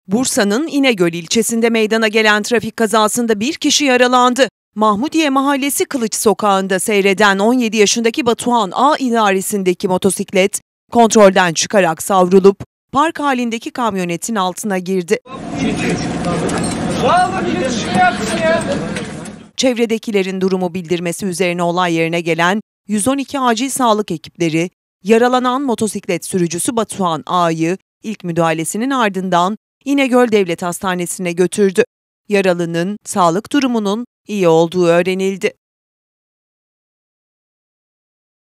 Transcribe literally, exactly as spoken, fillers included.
Bursa'nın İnegöl ilçesinde meydana gelen trafik kazasında bir kişi yaralandı. Mahmudiye Mahallesi Kılıç Sokağı'nda seyreden on yedi yaşındaki Batuhan A idaresindeki motosiklet kontrolden çıkarak savrulup park halindeki kamyonetin altına girdi. Çevredekilerin durumu bildirmesi üzerine olay yerine gelen yüz on iki acil sağlık ekipleri yaralanan motosiklet sürücüsü Batuhan A'yı ilk müdahalesinin ardından İnegöl Devlet Hastanesi'ne götürdü. Yaralının sağlık durumunun iyi olduğu öğrenildi.